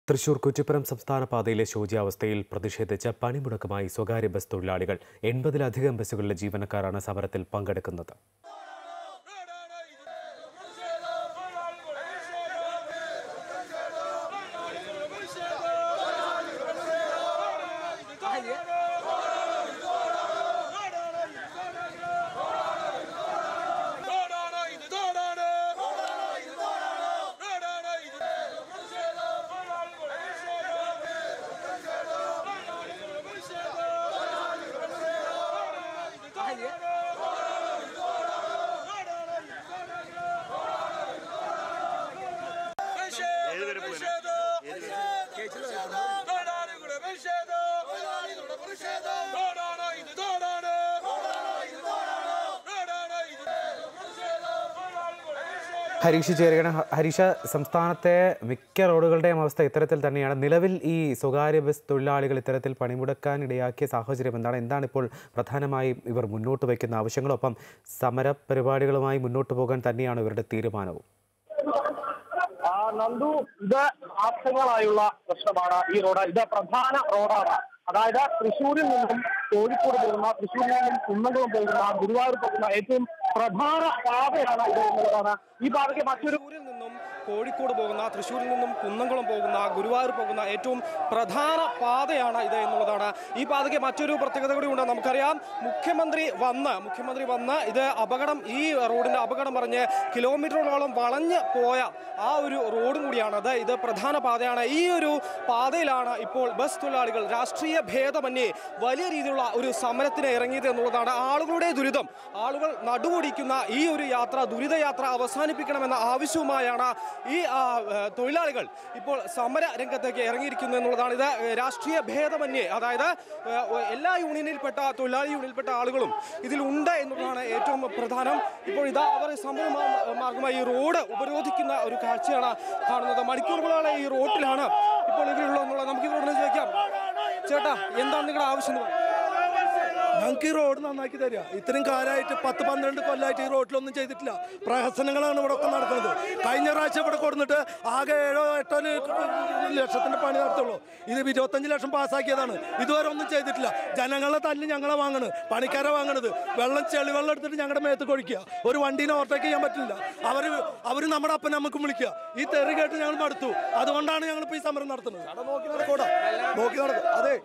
തൃശൂർ കുറ്റിപ്പുറം സംസ്ഥാന പാതയിലെ ശോച്യാവസ്ഥയിൽ പ്രതിഷേധിച്ച് പണിമുടക്കുമായി സ്വകാര്യ ബസ് തൊഴിലാളികൾ 80-ലധികം ബസ്സുകളിലെ ജീവനക്കാരാണ് സമരത്തിൽ പങ്കെടുക്കുന്നത്. ഹരീഷ് ചേരുകയാണ്. ഹരീഷ, സംസ്ഥാനത്തെ മിക്ക റോഡുകളുടെയും അവസ്ഥ ഇത്തരത്തിൽ തന്നെയാണ്. നിലവിൽ ഈ സ്വകാര്യ ബസ് തൊഴിലാളികൾ ഇത്തരത്തിൽ പണിമുടക്കാൻ ഇടയാക്കിയ സാഹചര്യം എന്താണ് ഇപ്പോൾ പ്രധാനമായും ഇവർ മുന്നോട്ട് വയ്ക്കുന്ന ആവശ്യങ്ങളൊപ്പം സമര പരിപാടികളുമായി മുന്നോട്ട് പോകാൻ തന്നെയാണ് ഇവരുടെ തീരുമാനവും? നന്ദു, ഇത് ആപ്തങ്ങളായുള്ള പ്രശ്നമാണ്. ഈ റോഡ് ഇത് പ്രധാന റോഡാണ്. അതായത് തൃശ്ശൂരിൽ നിന്നും കോഴിക്കോട് പോകുന്ന, തൃശ്ശൂരിൽ നിന്നും കുന്നംകുളം പോകുന്ന, ഗുരുവായൂർ പോകുന്ന ഏറ്റവും പ്രധാന പാതയാണ് ഇത് എന്നുള്ളതാണ്. ഈ പാതയ്ക്ക് മറ്റൊരു കോഴിക്കോട് പോകുന്ന, തൃശ്ശൂരിൽ നിന്നും കുന്നംകുളം പോകുന്ന, ഗുരുവായൂർ പോകുന്ന ഏറ്റവും പ്രധാന പാതയാണ് ഇത് എന്നുള്ളതാണ്. ഈ പാതയ്ക്ക് മറ്റൊരു പ്രത്യേകത കൂടി ഉണ്ട്. നമുക്കറിയാം, മുഖ്യമന്ത്രി വന്ന് ഇത് അപകടം, ഈ റോഡിന്റെ അപകടം പറഞ്ഞ് കിലോമീറ്ററുകളോളം വളഞ്ഞ് പോയ ആ ഒരു റോഡും കൂടിയാണത്. ഇത് പ്രധാന പാതയാണ്. ഈ ഒരു പാതയിലാണ് ഇപ്പോൾ ബസ് തൊഴിലാളികൾ രാഷ്ട്രീയ ഭേദമന്യേ വലിയ രീതിയിലുള്ള ഒരു സമരത്തിന് ഇറങ്ങിയത് എന്നുള്ളതാണ്. ആളുകളുടെ ദുരിതം, ആളുകൾ നടുവൊടിക്കുന്ന ഈ ഒരു യാത്ര, ദുരിതയാത്ര അവസാനിപ്പിക്കണമെന്ന ആവശ്യവുമായാണ് ഈ തൊഴിലാളികൾ ഇപ്പോൾ സമര രംഗത്തേക്ക് ഇറങ്ങിയിരിക്കുന്നു എന്നുള്ളതാണ്. ഇത് രാഷ്ട്രീയ ഭേദമന്യേ, അതായത് എല്ലാ തൊഴിലാളി യൂണിയനിൽപ്പെട്ട ആളുകളും ഇതിലുണ്ട് എന്നുള്ളതാണ് ഏറ്റവും പ്രധാനം. ഇപ്പോൾ ഇതാ അവർ സമര മാർഗമായി ഈ റോഡ് ഉപരോധിക്കുന്ന ഒരു കാഴ്ചയാണ് കാണുന്നത്. മണിക്കൂറുകളാണ് ഈ റോഡിലാണ് ഇപ്പോൾ ഇവരുള്ളത് എന്നുള്ളത്. നമുക്ക് ഇവരോട് ചോദിക്കാം, ചേട്ടാ, എന്താണ് നിങ്ങളുടെ ആവശ്യം? ഞങ്ങൾക്ക് ഈ റോഡ് നന്നാക്കി തരിക. ഇത്രയും കാലമായിട്ട് 10-12 കൊല്ലമായിട്ട് ഈ റോഡിലൊന്നും ചെയ്തിട്ടില്ല. പ്രഹസനങ്ങളാണ് ഇവിടെ ഒക്കെ നടക്കുന്നത്. കഴിഞ്ഞ പ്രാവശ്യം ഇവിടെ കൊടുത്തിട്ട് ആകെ 7-8 ലക്ഷത്തിന്റെ പണി നടത്തുള്ളൂ. ഇത് 25 ലക്ഷം പാസ്സാക്കിയതാണ്. ഇതുവരെ ഒന്നും ചെയ്തിട്ടില്ല. ജനങ്ങളെ തല്ലി ഞങ്ങളെ വാങ്ങണ്, പണിക്കാരെ വാങ്ങണത്. ചെളിവെള്ളം എടുത്തിട്ട് ഞങ്ങളുടെ മേത്ത് കൊഴിക്കുക. ഒരു വണ്ടീനെ ഓവർടേക്ക് ചെയ്യാൻ പറ്റില്ല. അവര് നമ്മുടെ അപ്പനെ നമുക്ക് വിളിക്കുക. ഈ തെറി കേട്ട് ഞങ്ങൾ മടുത്തു. അതുകൊണ്ടാണ് ഞങ്ങളിപ്പോൾ ഈ സമരം നടത്തുന്നത്. നോക്കി നടക്കും. അതെ,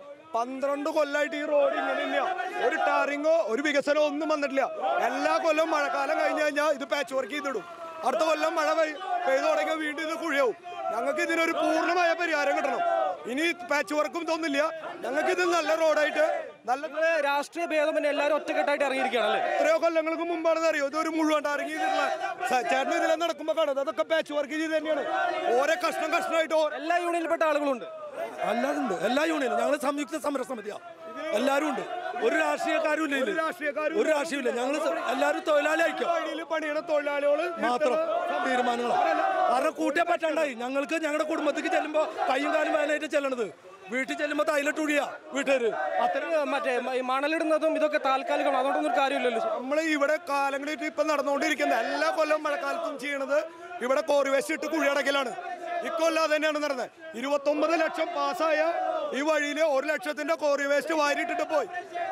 12 കൊല്ലമായിട്ട് ഈ റോഡ് ഇങ്ങനെ തന്നെയാണ്. ഒരു ടാറിങ്ങോ ഒരു വികസനമോ ഒന്നും വന്നിട്ടില്ല. എല്ലാ കൊല്ലവും മഴക്കാലം കഴിഞ്ഞ് കഴിഞ്ഞാൽ ഇത് പാച്ച് വർക്ക് ചെയ്തിടും. അടുത്ത കൊല്ലം മഴ പെയ്തു തുടങ്ങിയാൽ വീണ്ടും ഇത് കുഴിയാവും. ഞങ്ങൾക്ക് ഇതിനൊരു പൂർണ്ണമായ പരിഹാരം കിട്ടണം. ഇനി പാച്ച് വർക്കും തോന്നില്ല. ഞങ്ങൾക്ക് ഇത് നല്ല റോഡായിട്ട്, നല്ല രാഷ്ട്രീയ ഭേദം തന്നെ എല്ലാവരും ഒറ്റക്കെട്ടായിട്ട് ഇറങ്ങിയിരിക്കുകയാണല്ലേ? എത്രയോ കൊല്ലങ്ങൾക്ക് മുമ്പാണെന്ന് അറിയോ ഇതൊരു മുഴുവൻ ടാറിങ് ചെയ്തിട്ടുള്ള ചേട്ടൻ ഇതിലെ നടക്കുമ്പോൾ കാണുന്നത്. അതൊക്കെ പാച്ച് വർക്ക് ചെയ്ത് തന്നെയാണ്. ഓരോ കഷ്ണമായിട്ട് എല്ലാ യൂണിയനിൽപ്പെട്ട ആളുകളുണ്ട്. അല്ലാതുണ്ട്, എല്ലാ യൂണിയനും. ഞങ്ങൾ സംയുക്ത സമരസമിതിയാണ്. എല്ലാവരും ഉണ്ട്. ഒരു രാഷ്ട്രീയക്കാരും ഇല്ല. ഒരു രാഷ്ട്രീയമില്ല. ഞങ്ങൾ എല്ലാവരും തൊഴിലാളി അയക്കും. പണിയണ തൊഴിലാളികൾ മാത്രം തീരുമാനങ്ങളാണ്. കാരണം കൂട്ടിയെ പറ്റണ്ടായി. ഞങ്ങൾക്ക് ഞങ്ങളുടെ കുടുംബത്തേക്ക് ചെല്ലുമ്പോൾ കയ്യും കാലും വേദനയായിട്ട് ചെല്ലണത്. വീട്ടിൽ ചെല്ലുമ്പോൾ തൈലട്ടൂടിയാ വീട്ടുകാര്. മറ്റേ മണലിടുന്നതും ഇതൊക്കെ താൽക്കാലികമാണ്. അതുകൊണ്ടൊന്നും കാര്യമില്ലല്ലോ. നമ്മൾ ഇവിടെ കാലങ്ങളായിട്ട് ഇപ്പം നടന്നുകൊണ്ടിരിക്കുന്ന എല്ലാ കൊല്ലം മഴക്കാലത്തും ചെയ്യണത് ഇവിടെ കോറി വേസ്റ്റ് ഇട്ട് കുഴിയടക്കലാണ്. ഇക്കൊല്ലം അത് തന്നെയാണ് നടന്നത്. 29 ലക്ഷം പാസ്സായ ഈ വഴിയിൽ 1 ലക്ഷത്തിന്റെ കോറി വേസ്റ്റ് വാരിയിട്ടിട്ട് പോയി.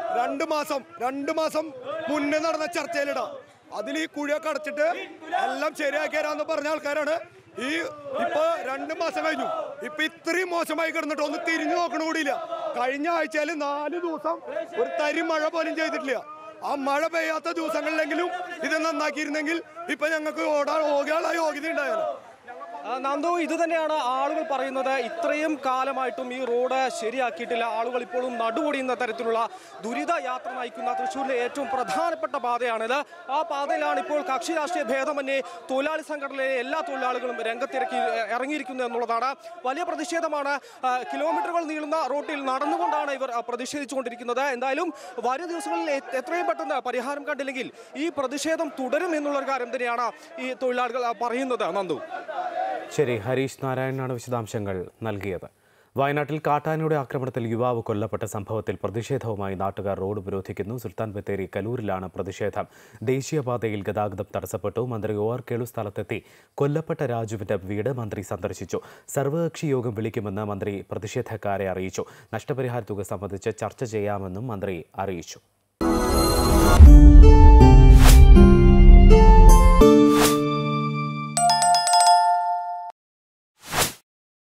2 മാസം മുന്നേ നടന്ന ചർച്ചയിലിടാം. അതിൽ ഈ കുഴിയൊക്കെ അടച്ചിട്ട് എല്ലാം ശരിയാക്കി തരാമെന്ന് പറഞ്ഞ ആൾക്കാരാണ്. ഇപ്പൊ 2 മാസം കഴിഞ്ഞു. ഇപ്പൊ ഇത്രയും മോശമായി കിടന്നിട്ട് ഒന്ന് തിരിഞ്ഞു നോക്കണ കൂടിയില്ല. കഴിഞ്ഞ ആഴ്ചയിൽ 4 ദിവസം ഒരു തരി മഴ പോലും ചെയ്തിട്ടില്ല. ആ മഴ പെയ്യാത്ത ദിവസങ്ങളിലെങ്കിലും ഇത് നന്നാക്കിയിരുന്നെങ്കിൽ ഇപ്പൊ ഞങ്ങൾക്ക് ഓടാനുള്ള യോഗ്യത ഉണ്ടായാലും. നന്ദു, ഇത് തന്നെയാണ് ആളുകൾ പറയുന്നത്. ഇത്രയും കാലമായിട്ടും ഈ റോഡ് ശരിയാക്കിയിട്ടില്ല. ആളുകൾ ഇപ്പോഴും നടുവൊടിയുന്ന തരത്തിലുള്ള ദുരിത യാത്ര നയിക്കുന്ന തൃശ്ശൂരിലെ ഏറ്റവും പ്രധാനപ്പെട്ട പാതയാണിത്. ആ പാതയിലാണ് ഇപ്പോൾ കക്ഷി രാഷ്ട്രീയ ഭേദമന്യേ തൊഴിലാളി സംഘടനയിലെ എല്ലാ തൊഴിലാളികളും ഇറങ്ങിയിരിക്കുന്നത് എന്നുള്ളതാണ്. വലിയ പ്രതിഷേധമാണ്. കിലോമീറ്ററുകൾ നീളുന്ന റോട്ടിൽ നടന്നുകൊണ്ടാണ് ഇവർ പ്രതിഷേധിച്ചുകൊണ്ടിരിക്കുന്നത്. എന്തായാലും വരും ദിവസങ്ങളിൽ എത്രയും പെട്ടെന്ന് പരിഹാരം കണ്ടില്ലെങ്കിൽ ഈ പ്രതിഷേധം തുടരും എന്നുള്ളൊരു കാര്യം തന്നെയാണ് ഈ തൊഴിലാളികൾ പറയുന്നത്. നന്ദു, ശരി, ഹരീഷ് നാരായണനാണ് വിശദാംശങ്ങൾ നൽകിയത്. വയനാട്ടിൽ കാട്ടാനയുടെ ആക്രമണത്തിൽ യുവാവ് കൊല്ലപ്പെട്ട സംഭവത്തിൽ പ്രതിഷേധവുമായി നാട്ടുകാർ റോഡ് ഉപരോധിക്കുന്നു. സുൽത്താൻ ബത്തേരി കലൂരിലാണ് പ്രതിഷേധം. ദേശീയപാതയിൽ ഗതാഗതം തടസ്സപ്പെട്ടു. മന്ത്രി OR കേളു സ്ഥലത്തെത്തി കൊല്ലപ്പെട്ട രാജുവിന്റെ വീട് മന്ത്രി സന്ദർശിച്ചു. സർവകക്ഷി യോഗം വിളിക്കുമെന്ന് മന്ത്രി പ്രതിഷേധക്കാരെ അറിയിച്ചു. നഷ്ടപരിഹാര തുക സംബന്ധിച്ച് ചർച്ച ചെയ്യാമെന്നും മന്ത്രി അറിയിച്ചു.